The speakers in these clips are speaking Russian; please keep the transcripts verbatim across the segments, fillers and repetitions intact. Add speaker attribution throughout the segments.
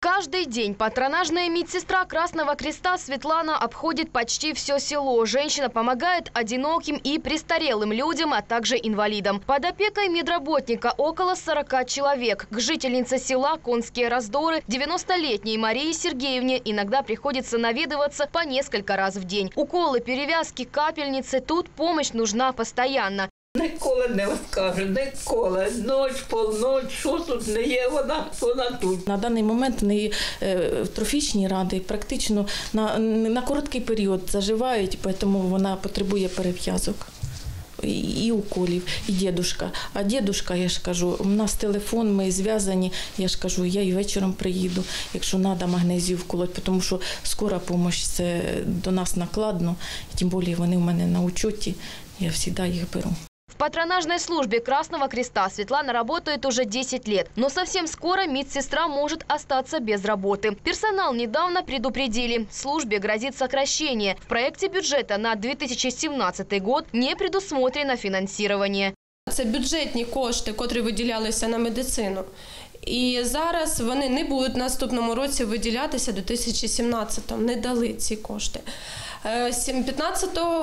Speaker 1: Каждый день патронажная медсестра Красного Креста Светлана обходит почти все село. Женщина помогает одиноким и престарелым людям, а также инвалидам. Под опекой медработника около сорока человек. К жительнице села Конские Раздоры, девяностолетней Марии Сергеевне, иногда приходится наведываться по несколько раз в день. Уколы, перевязки, капельницы. Тут помощь нужна постоянно.
Speaker 2: Ніколи не скаже, ніколи. Ніч, полночь, що тут не є, вона, вона тут.
Speaker 3: На даний момент в неї трофічні рани практично на, на короткий період заживають, тому вона потребує перев'язок. І, і уколів, і дідушка. А дідушка, я ж кажу, у нас телефон, ми зв'язані, я ж кажу, я і вечором приїду, якщо треба магнезію вколоть, тому що скора допомога це до нас накладно, тим більше вони в мене на учеті, я завжди їх беру.
Speaker 1: В патронажной службе Красного Креста Светлана работает уже десять лет. Но совсем скоро медсестра может остаться без работы. Персонал недавно предупредили. Службе грозит сокращение. В проекте бюджета на дві тисячі сімнадцятий год не предусмотрено финансирование.
Speaker 4: Це бюджетні кошти, котрі виділялися на медицину. І зараз вони не будуть в наступному році виділятися до дві тисячі сімнадцятого. Не дали ці кошти. п'ятнадцятого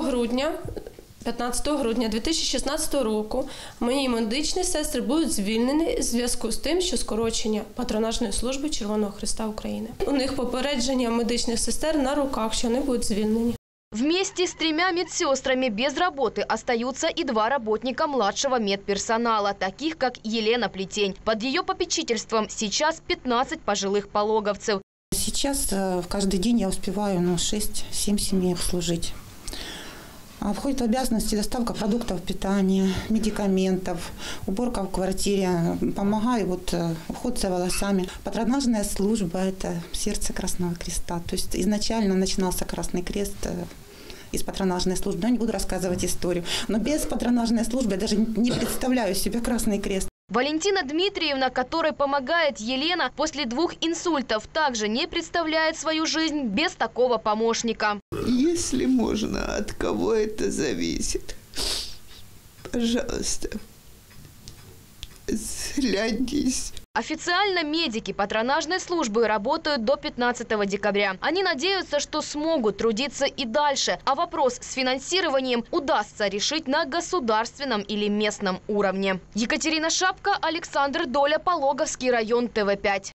Speaker 4: грудня дві тисячі шістнадцятого року мої медичні сестри будуть звільнені в зв'язку з тим, що скорочення патронажної служби Червоного Хреста України. У них попередження медичних сестер на руках, що вони будуть звільнені.
Speaker 1: Вместе с тремя медсестрами без работы остаются и два работника младшего медперсонала, таких как Елена Плетень. Под ее попечительством сейчас пятнадцать пожилых пологовцев.
Speaker 5: Сейчас в каждый день я успеваю ну, шесть-семь семей обслужить. Входит в обязанности доставка продуктов питания, медикаментов, уборка в квартире. Помогаю, вот, уход за волосами. Патронажная служба – это сердце Красного Креста. То есть изначально начинался Красный Крест из патронажной службы. Но я не буду рассказывать историю. Но без патронажной службы я даже не представляю себе Красный Крест.
Speaker 1: Валентина Дмитриевна, которой помогает Елена, после двух инсультов также не представляет свою жизнь без такого помощника.
Speaker 6: Если можно, от кого это зависит, пожалуйста, взгляньтесь.
Speaker 1: Официально медики патронажной службы работают до пятнадцатого декабря. Они надеются, что смогут трудиться и дальше. А вопрос с финансированием удастся решить на государственном или местном уровне. Екатерина Шапка, Александр Доля, Пологовский район, тэ вэ пять.